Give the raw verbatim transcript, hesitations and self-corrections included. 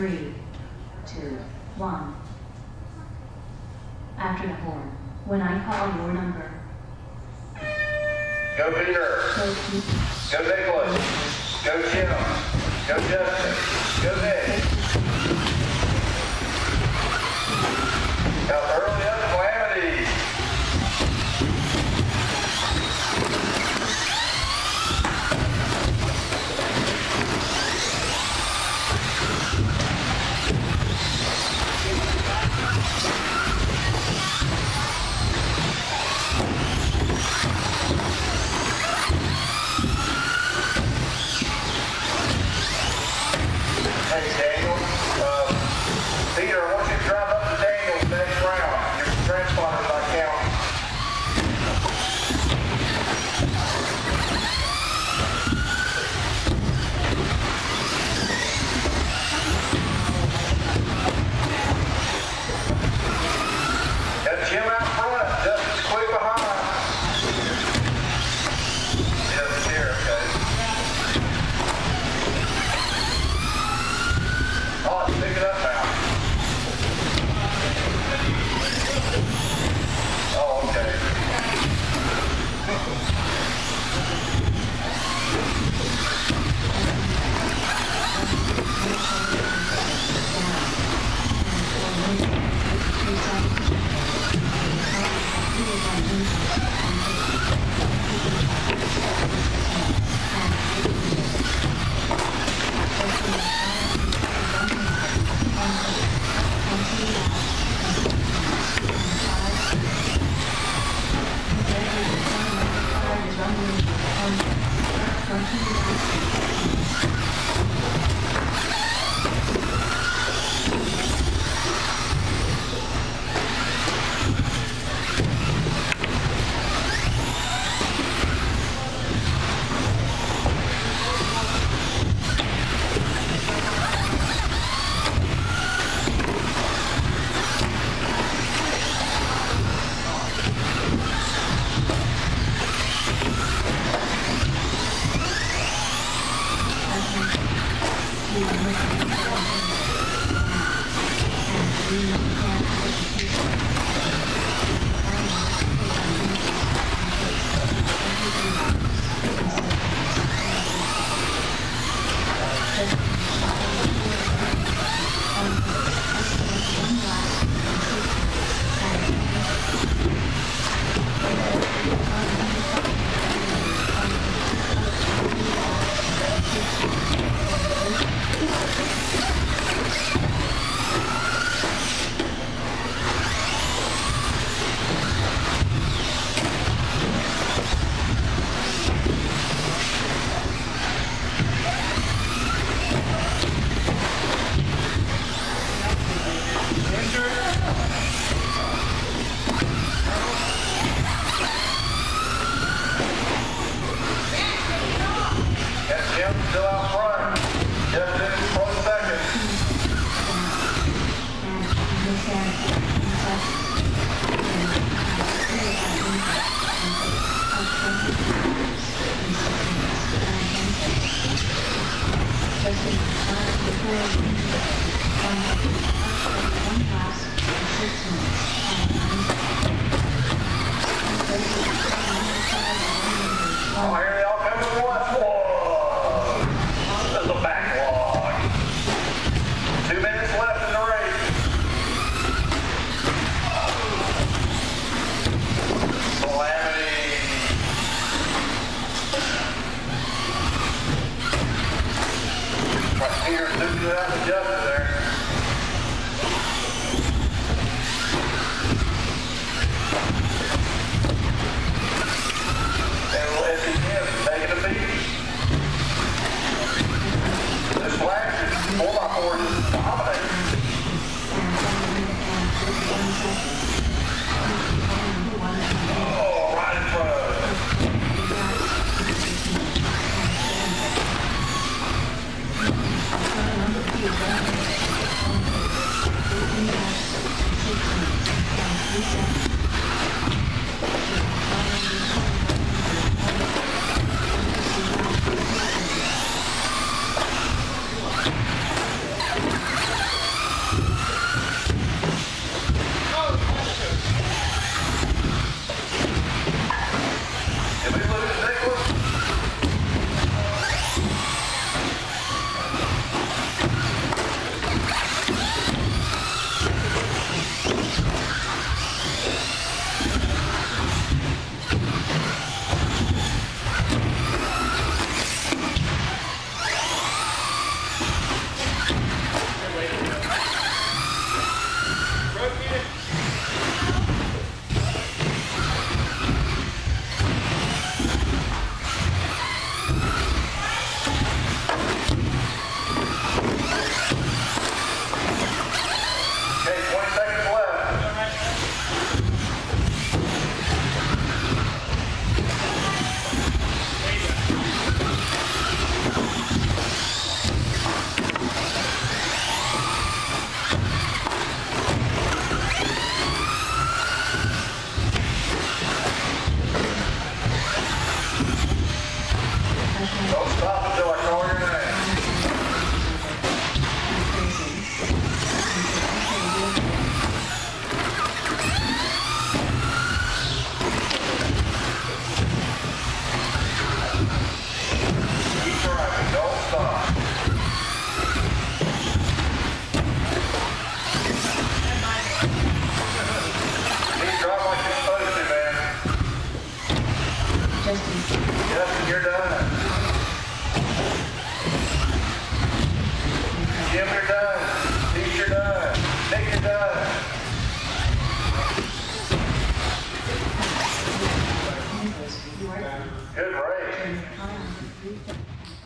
Three, two, one. After the horn, when I call your number. Go Peter. Go Peter. Go Nicholas. Go Jim. Go Justin. Go Nick. Now early up Calamity. Hey Daniel, uh, Peter, I want you to drive up to Daniel's next round. Your transponders not counting. Got Jim out front, Justin's quick behind. He doesn't care, okay? Oh, let's pick it up now. Oh, okay. Still out front. Justin, close second. Oh, here they all come at once. Whoa! There's a backlog. Two minutes left in the race. Calamity. Right, Peter zooming it out and adjusted there. Four by four is dominating. Oh, right in front of it. Don't stop until I call your name. Keep driving, don't stop. Keep driving like you're supposed to, man. Justin, Justin, you're done. Jim, you're done. Pete, you're done. Nick, you're done. you are. Good race. Turn your car on for three.